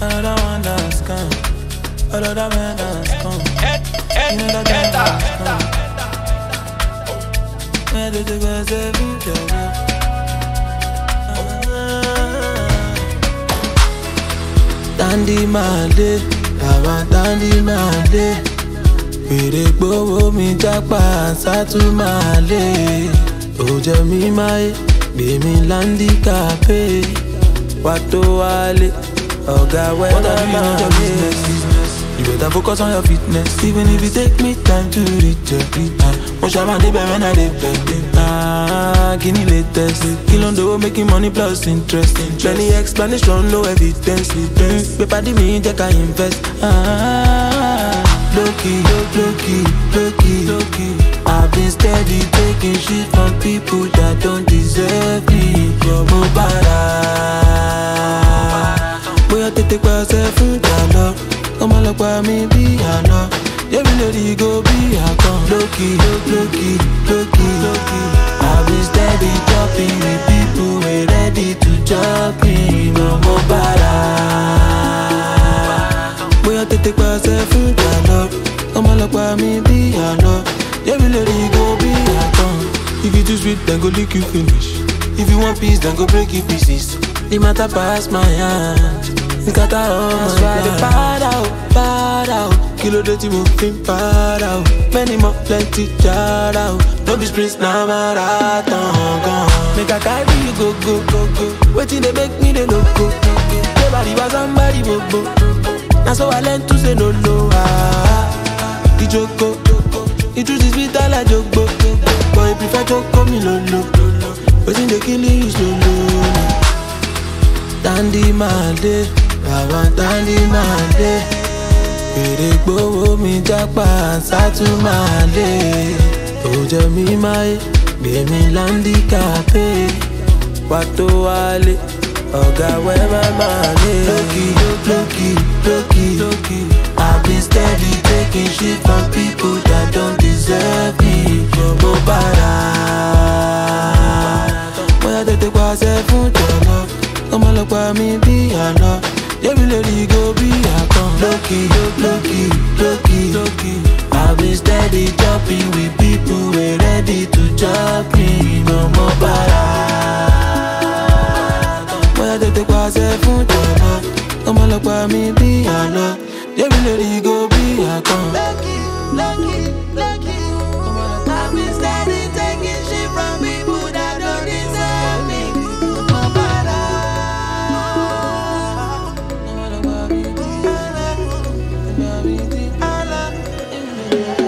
Another one that's come. Another man that's come. You know that man that's come. Where did you go, say, Dandy Mande, Baba Dandy Mande. Fèrè gbówó mi jápa sátúmàlè. Ó jẹ mí máyé, gbé mi láńdíkàpé. Wá tó wálé, ọ̀gá wẹ́dà máa lé. You better focus on your fitness, even if it take me time to reach it. Mo ṣàmà débẹ̀ when I dey bẹ̀. Kí ni latest? Kí ló ń dowó making money plus interest? Plenty explanation, no evidence. Pépà dí mi jẹ́ ká invest. Low-key, low-key. I've been steady taking shit from people that don't deserve me. Mo bára. Bóyá tètè pa ọ̀sẹ̀ fún ìdáná. Ọmọ ọlọ́pàá mi bí àná. Yẹ́mi lórí go bí àkàn. Low-key. I've been steady talking with people who are ready to jump me. Mo bára. Bóyá tètè pa ọ̀sẹ̀ fún ìdáná. Ọmọ ọlọ́pàá mi bí àná. Yẹ́mi lórí go bí àkàn. If you too sweet, then go lick you finish. If you want peace, then go break you pieces. The matter pass my hand. Nkata oh my God. Bad out. Kilo de ti mo fin para out. Many more plenty jar out. No be sprints na marathon gone. Make I carry you go. Waiting they make me the loco. Nobody was somebody bobo. Now so I learn to say no. The joko. It truth is sweet like jogbo. But if prefer joko me lolo. Waiting they kill you slow. Dandy Mande, Baba Dandy Mande. Fèrè gbówó mi jápa sátúmàlè. Ó jẹ mí máyé, gbé mi láńdíkàpé. Wá tó wálé, ọ̀gá wẹ́wà máa lé. Low-key. I've been steady taking shit from people that don't deserve me. Mo bára. Bóyá tètè pàṣẹ fún jọ̀lọ́. Ọmọ ọlọ́pàá mi bí àná. Yẹ́mi lórí go bí àkàn. Low-key. I've been steady jumping with people who are ready to jump me. Mo bára. Bóyá tètè pàṣẹ fún jọ̀lọ́. Ọmọ ọlọ́pàá mi bí àná. Yẹ́mi lórí go bí àkàn. Lucky. I've been steady taking shit from people that don't deserve me. Mo bára. Ọmọ ọlọ́pàá mi bí àná.